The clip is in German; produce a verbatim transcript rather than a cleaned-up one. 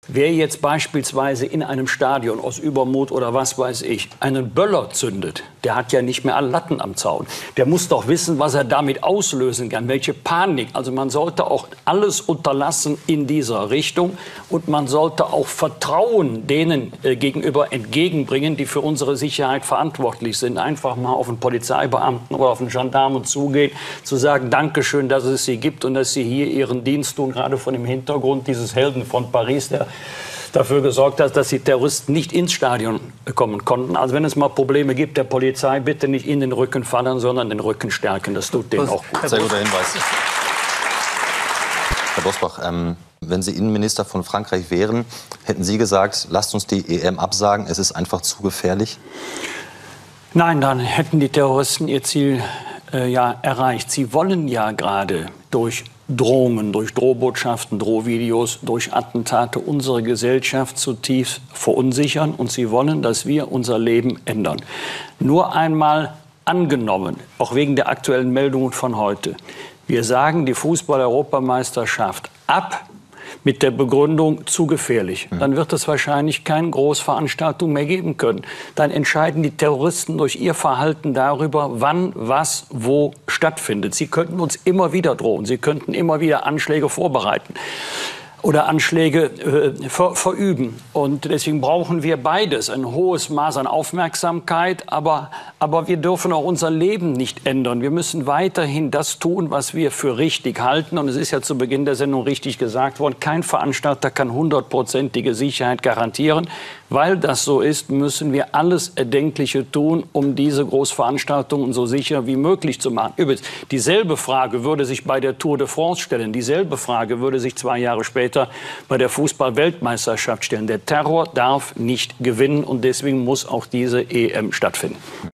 Wer jetzt beispielsweise in einem Stadion aus Übermut oder was weiß ich einen Böller zündet, der hat ja nicht mehr alle Latten am Zaun. Der muss doch wissen, was er damit auslösen kann, welche Panik. Also man sollte auch alles unterlassen in dieser Richtung. Und man sollte auch Vertrauen denen äh, gegenüber entgegenbringen, die für unsere Sicherheit verantwortlich sind. Einfach mal auf einen Polizeibeamten oder auf einen Gendarmen zugehen, zu sagen, Dankeschön, dass es sie gibt und dass sie hier ihren Dienst tun, gerade von dem Hintergrund dieses Helden von Paris, der dafür gesorgt hat, dass die Terroristen nicht ins Stadion kommen konnten. Also wenn es mal Probleme gibt, der Polizei bitte nicht in den Rücken fallen, sondern den Rücken stärken. Das tut denen auch gut. Sehr guter Hinweis. Herr Bosbach, ähm, wenn Sie Innenminister von Frankreich wären, hätten Sie gesagt, lasst uns die E M absagen, es ist einfach zu gefährlich? Nein, dann hätten die Terroristen ihr Ziel äh, ja erreicht. Sie wollen ja gerade durch Drohungen, durch Drohbotschaften, Drohvideos, durch Attentate unsere Gesellschaft zutiefst verunsichern. Und sie wollen, dass wir unser Leben ändern. Nur einmal angenommen, auch wegen der aktuellen Meldungen von heute, wir sagen die Fußball-Europameisterschaft ab mit der Begründung zu gefährlich. Dann wird es wahrscheinlich keine Großveranstaltung mehr geben können. Dann entscheiden die Terroristen durch ihr Verhalten darüber, wann, was, wo stattfindet. Sie könnten uns immer wieder drohen. Sie könnten immer wieder Anschläge vorbereiten oder Anschläge äh, ver verüben. Und deswegen brauchen wir beides, ein hohes Maß an Aufmerksamkeit, aber, aber wir dürfen auch unser Leben nicht ändern. Wir müssen weiterhin das tun, was wir für richtig halten. Und es ist ja zu Beginn der Sendung richtig gesagt worden, kein Veranstalter kann hundertprozentige Sicherheit garantieren. Weil das so ist, müssen wir alles Erdenkliche tun, um diese Großveranstaltungen so sicher wie möglich zu machen. Übrigens, dieselbe Frage würde sich bei der Tour de France stellen. Dieselbe Frage würde sich zwei Jahre später bei der Fußball-Weltmeisterschaft stellen. Der Terror darf nicht gewinnen und deswegen muss auch diese E M stattfinden.